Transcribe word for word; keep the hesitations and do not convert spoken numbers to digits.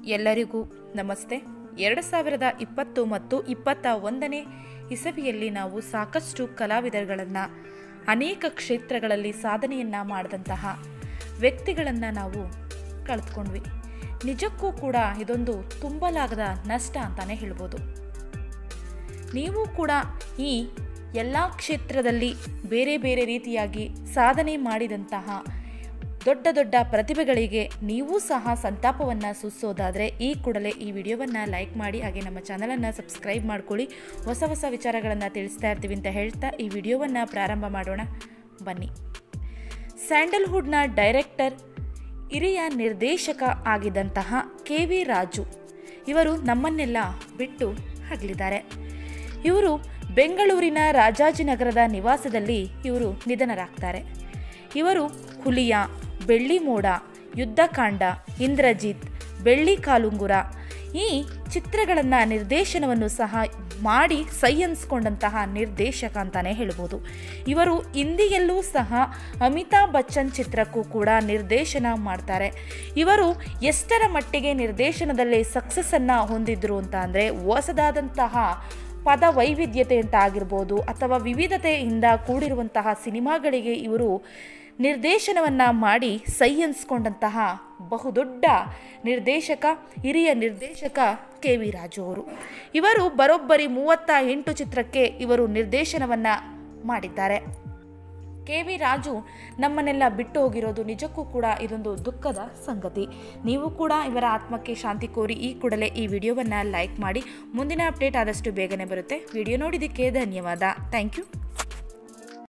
ಎಲ್ಲರಿಗೂ ನಮಸ್ತೆ. ಎರಡು ಸಾವಿರದ ಇಪ್ಪತ್ತು ಮತ್ತು ಇಪ್ಪತ್ತ ಒಂದನೇ ಇಸವಿಯಲ್ಲಿ ನಾವು ಸಾಕಷ್ಟು ಕಲಾವಿದರುಗಳನ್ನು, ಅನೇಕ ಕ್ಷೇತ್ರಗಳಲ್ಲಿ ಸಾಧನೆಯನ್ನು ಮಾಡಿದಂತಹ ವ್ಯಕ್ತಿಗಳನ್ನು ನಾವು ಕಳೆದುಕೊಂಡ್ವಿ. ನಿಜಕ್ಕೂ ಕೂಡ ಇದೊಂದು ತುಂಬಲಾಗದ ನಷ್ಟ ಅಂತಲೇ ಹೇಳ್ಬೋದು. ನೀವು ಕೂಡ ಈ ಎಲ್ಲ ಕ್ಷೇತ್ರದಲ್ಲಿ ಬೇರೆ ಬೇರೆ ರೀತಿಯಾಗಿ ಸಾಧನೆ ಮಾಡಿದಂತಹ ದೊಡ್ಡ ದೊಡ್ಡ ಪ್ರತಿಭೆಗಳಿಗೆ ನೀವು ಸಹ ಸಂತಾಪವನ್ನು ಸೂಚಿಸೋದಾದರೆ ಈ ಕೂಡಲೇ ಈ ವಿಡಿಯೋವನ್ನು ಲೈಕ್ ಮಾಡಿ, ಹಾಗೆ ನಮ್ಮ ಚಾನಲನ್ನು ಸಬ್ಸ್ಕ್ರೈಬ್ ಮಾಡ್ಕೊಳ್ಳಿ. ಹೊಸ ಹೊಸ ವಿಚಾರಗಳನ್ನು ತಿಳಿಸ್ತಾ ಇರ್ತೀವಿ ಅಂತ ಹೇಳ್ತಾ ಈ ವಿಡಿಯೋವನ್ನು ಪ್ರಾರಂಭ ಮಾಡೋಣ ಬನ್ನಿ. ಸ್ಯಾಂಡಲ್ವುಡ್ನ ಡೈರೆಕ್ಟರ್, ಹಿರಿಯ ನಿರ್ದೇಶಕ ಆಗಿದ್ದಂತಹ ಕೆ ವಿ ರಾಜು ಇವರು ನಮ್ಮನ್ನೆಲ್ಲ ಬಿಟ್ಟು ಅಗಲಿದ್ದಾರೆ. ಇವರು ಬೆಂಗಳೂರಿನ ರಾಜಾಜಿನಗರದ ನಿವಾಸದಲ್ಲಿ ಇವರು ನಿಧನರಾಗ್ತಾರೆ. ಇವರು ಹುಲಿಯ, ಬೆಳ್ಳಿ ಮೋಡ, ಯುದ್ಧಕಾಂಡ, ಇಂದ್ರಜಿತ್, ಬೆಳ್ಳಿ ಕಾಲುಂಗುರ ಈ ಚಿತ್ರಗಳನ್ನು ನಿರ್ದೇಶನವನ್ನು ಸಹ ಮಾಡಿ ಸೈ ಅನ್ಸ್ಕೊಂಡಂತಹ ನಿರ್ದೇಶಕ ಅಂತಲೇ ಹೇಳ್ಬೋದು. ಇವರು ಹಿಂದಿಯಲ್ಲೂ ಸಹ ಅಮಿತಾಬ್ ಬಚ್ಚನ್ ಚಿತ್ರಕ್ಕೂ ಕೂಡ ನಿರ್ದೇಶನ ಮಾಡ್ತಾರೆ. ಇವರು ಎಷ್ಟರ ಮಟ್ಟಿಗೆ ನಿರ್ದೇಶನದಲ್ಲಿ ಸಕ್ಸಸ್ಸನ್ನು ಹೊಂದಿದ್ರು ಅಂತ ಅಂದರೆ, ಹೊಸದಾದಂತಹ ಪದ ವೈವಿಧ್ಯತೆ ಅಂತ ಆಗಿರ್ಬೋದು ಅಥವಾ ವಿವಿಧತೆಯಿಂದ ಕೂಡಿರುವಂತಹ ಸಿನಿಮಾಗಳಿಗೆ ಇವರು ನಿರ್ದೇಶನವನ್ನು ಮಾಡಿ ಸೈ ಅನ್ಸ್ಕೊಂಡಂತಹ ಬಹುದೊಡ್ಡ ನಿರ್ದೇಶಕ, ಹಿರಿಯ ನಿರ್ದೇಶಕ ಕೆ ವಿ ರಾಜು ಅವರು. ಇವರು ಬರೋಬ್ಬರಿ ಮೂವತ್ತ ಎಂಟು ಚಿತ್ರಕ್ಕೆ ಇವರು ನಿರ್ದೇಶನವನ್ನು ಮಾಡಿದ್ದಾರೆ. ಕೆ ವಿ ರಾಜು ನಮ್ಮನ್ನೆಲ್ಲ ಬಿಟ್ಟು ಹೋಗಿರೋದು ನಿಜಕ್ಕೂ ಕೂಡ ಇದೊಂದು ದುಃಖದ ಸಂಗತಿ. ನೀವು ಕೂಡ ಇವರ ಆತ್ಮಕ್ಕೆ ಶಾಂತಿ ಕೋರಿ ಈ ಕೂಡಲೇ ಈ ವಿಡಿಯೋವನ್ನು ಲೈಕ್ ಮಾಡಿ. ಮುಂದಿನ ಅಪ್ಡೇಟ್ ಆದಷ್ಟು ಬೇಗನೆ ಬರುತ್ತೆ. ವಿಡಿಯೋ ನೋಡಿದ್ದಕ್ಕೆ ಧನ್ಯವಾದ. Thank you.